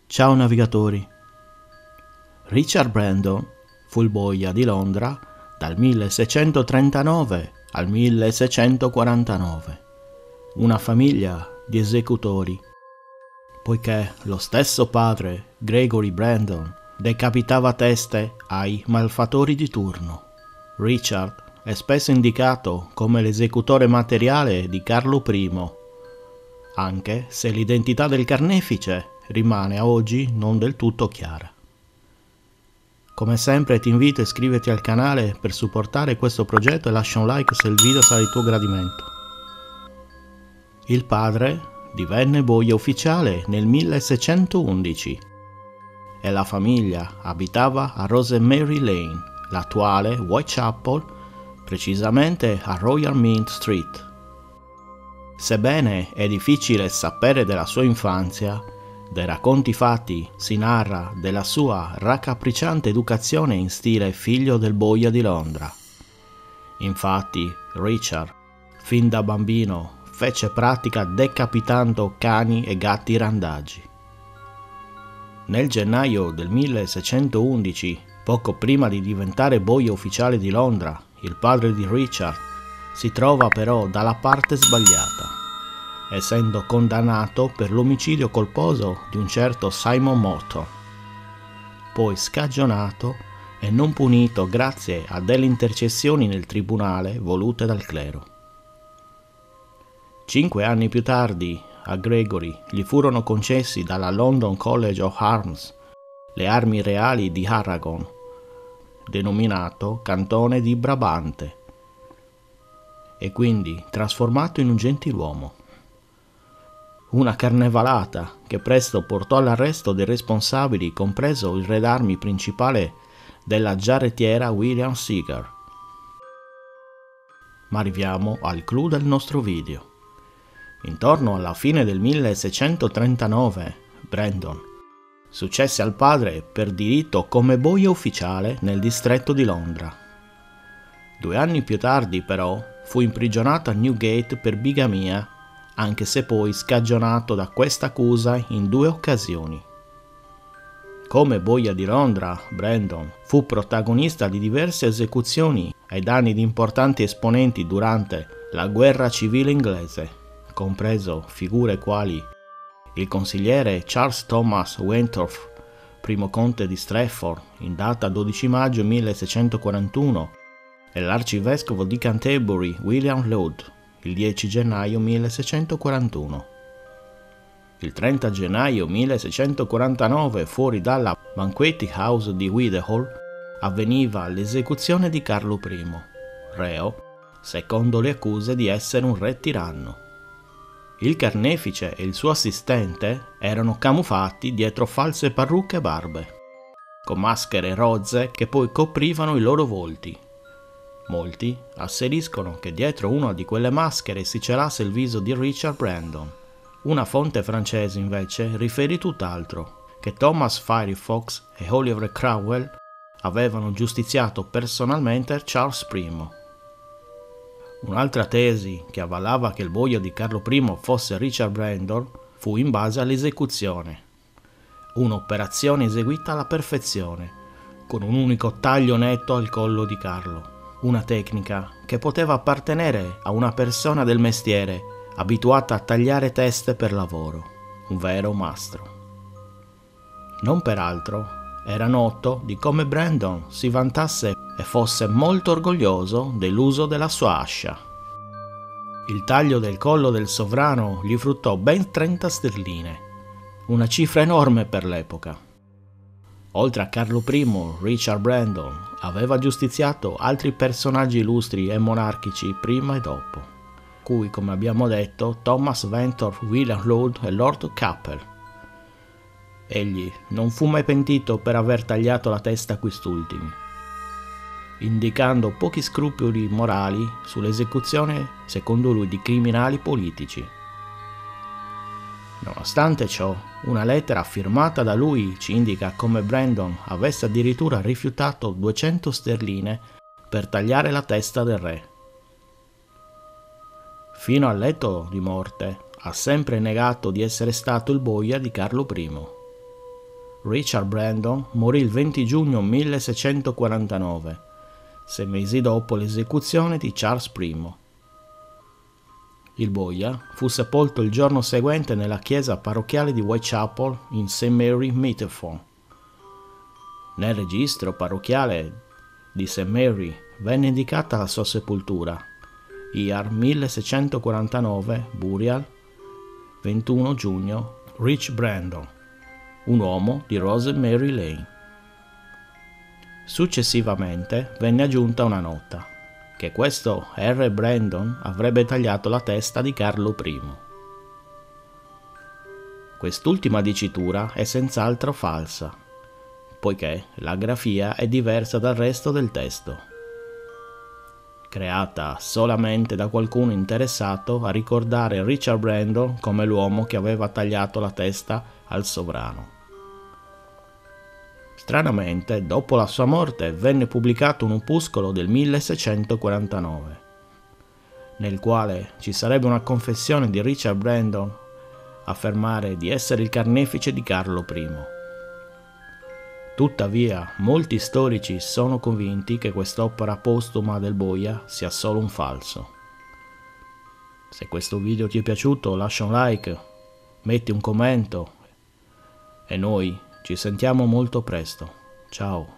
Ciao navigatori. Richard Brandon fu il boia di Londra dal 1639 al 1649, una famiglia di esecutori, poiché lo stesso padre, Gregory Brandon, decapitava teste ai malfattori di turno. Richard è spesso indicato come l'esecutore materiale di Carlo I, anche se l'identità del carnefice rimane a oggi non del tutto chiara. Come sempre ti invito a iscriverti al canale per supportare questo progetto e lascia un like se il video sarà di tuo gradimento. Il padre divenne boia ufficiale nel 1611 e la famiglia abitava a Rosemary Lane, l'attuale Whitechapel, precisamente a Royal Mint Street. Sebbene è difficile sapere della sua infanzia, dai racconti fatti si narra della sua raccapricciante educazione in stile figlio del boia di Londra. Infatti, Richard, fin da bambino, fece pratica decapitando cani e gatti randagi. Nel gennaio del 1611, poco prima di diventare boia ufficiale di Londra, il padre di Richard si trova però dalla parte sbagliata, essendo condannato per l'omicidio colposo di un certo Simon Morton, poi scagionato e non punito grazie a delle intercessioni nel tribunale volute dal clero. 5 anni più tardi, a Gregory gli furono concessi dalla London College of Arms le armi reali di Aragon, denominato Cantone di Brabante, e quindi trasformato in un gentiluomo. Una carnevalata che presto portò all'arresto dei responsabili, compreso il re d'armi principale della giarrettiera William Seager. Ma arriviamo al clou del nostro video. Intorno alla fine del 1639, Brandon successe al padre per diritto come boia ufficiale nel distretto di Londra. 2 anni più tardi, però, fu imprigionato a Newgate per bigamia, anche se poi scagionato da questa accusa in 2 occasioni. Come boia di Londra, Brandon fu protagonista di diverse esecuzioni ai danni di importanti esponenti durante la guerra civile inglese, compreso figure quali il consigliere Charles Thomas Wentworth, primo conte di Strafford, in data 12 maggio 1641, e l'arcivescovo di Canterbury William Laud, il 10 gennaio 1641. Il 30 gennaio 1649, fuori dalla Banqueting House di Whitehall, avveniva l'esecuzione di Carlo I, reo, secondo le accuse di essere un re tiranno. Il carnefice e il suo assistente erano camuffati dietro false parrucche e barbe, con maschere rozze che poi coprivano i loro volti. Molti asseriscono che dietro una di quelle maschere si celasse il viso di Richard Brandon. Una fonte francese invece riferì tutt'altro, che Thomas Firefox e Oliver Cromwell avevano giustiziato personalmente Charles I. Un'altra tesi che avvalava che il boia di Carlo I fosse Richard Brandon fu in base all'esecuzione. Un'operazione eseguita alla perfezione, con un unico taglio netto al collo di Carlo. Una tecnica che poteva appartenere a una persona del mestiere abituata a tagliare teste per lavoro, un vero mastro. Non peraltro era noto di come Brandon si vantasse e fosse molto orgoglioso dell'uso della sua ascia. Il taglio del collo del sovrano gli fruttò ben 30 sterline, una cifra enorme per l'epoca. Oltre a Carlo I, Richard Brandon aveva giustiziato altri personaggi illustri e monarchici prima e dopo, cui, come abbiamo detto, Thomas Wentworth, William Laud e Lord Capel. Egli non fu mai pentito per aver tagliato la testa a quest'ultimi, indicando pochi scrupoli morali sull'esecuzione, secondo lui, di criminali politici. Nonostante ciò, una lettera firmata da lui ci indica come Brandon avesse addirittura rifiutato 200 sterline per tagliare la testa del re. Fino al letto di morte ha sempre negato di essere stato il boia di Carlo I. Richard Brandon morì il 20 giugno 1649, 6 mesi dopo l'esecuzione di Charles I. Il boia fu sepolto il giorno seguente nella chiesa parrocchiale di Whitechapel in St. Mary, Meterford. Nel registro parrocchiale di St. Mary venne indicata la sua sepoltura, Year 1649, Burial, 21 giugno, Rich Brandon, un uomo di Rosemary Lane. Successivamente venne aggiunta una nota, che questo R. Brandon avrebbe tagliato la testa di Carlo I. Quest'ultima dicitura è senz'altro falsa, poiché la grafia è diversa dal resto del testo, creata solamente da qualcuno interessato a ricordare Richard Brandon come l'uomo che aveva tagliato la testa al sovrano. Stranamente, dopo la sua morte venne pubblicato un opuscolo del 1649, nel quale ci sarebbe una confessione di Richard Brandon affermare di essere il carnefice di Carlo I. Tuttavia, molti storici sono convinti che quest'opera postuma del boia sia solo un falso. Se questo video ti è piaciuto, lascia un like, metti un commento e noi ci sentiamo molto presto. Ciao!